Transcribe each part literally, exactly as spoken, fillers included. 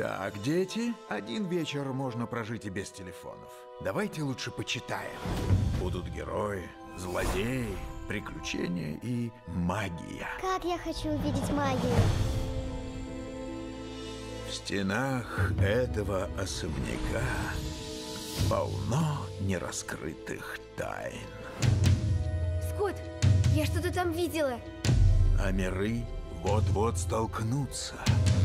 Так, дети, один вечер можно прожить и без телефонов. Давайте лучше почитаем. Будут герои, злодеи, приключения и магия. Как я хочу увидеть магию. В стенах этого особняка полно нераскрытых тайн. Скотт, я что-то там видела. А миры вот-вот столкнутся.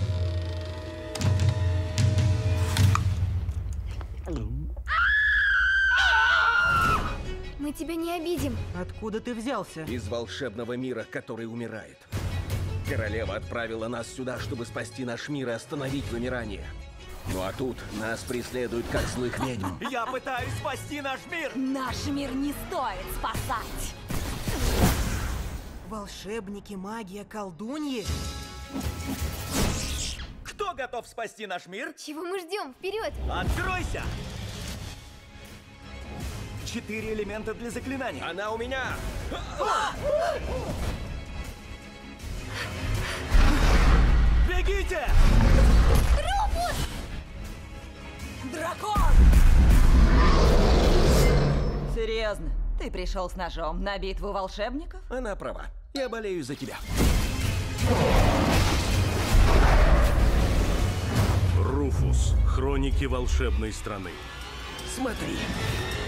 Мы тебя не обидим. Откуда ты взялся? Из волшебного мира, который умирает. Королева отправила нас сюда, чтобы спасти наш мир и остановить вымирание. Ну а тут нас преследуют как злых ведьм. Я пытаюсь спасти наш мир! Наш мир не стоит спасать! Волшебники, магия, колдуньи? Кто готов спасти наш мир? Чего мы ждем? Вперед! Откройся! Четыре элемента для заклинания. Она у меня! Бегите! Дракон! Серьезно? Ты пришел с ножом на битву волшебников? Она права. Я болею за тебя. Руфус. Хроники волшебной страны. Смотри.